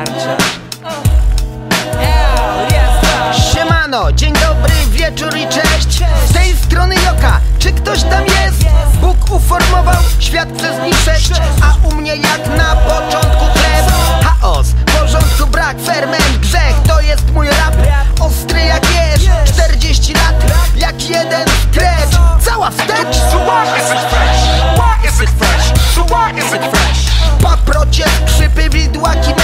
tarcza. Siemano, dzień dobry, wieczór i cześć. Z tej strony Joka, czy ktoś tam jest? Bóg uformował świat przez dni 6, a u mnie jak na początku chleb. Chaos, porządku brak, ferment, grzech. To jest mój rap, ostry jak jesz. 40 lat, jak jeden scratch. Cała wstecz. So why is it fresh? Why is it fresh? So why is it fresh? Paprocie, skrzypy, widłaki,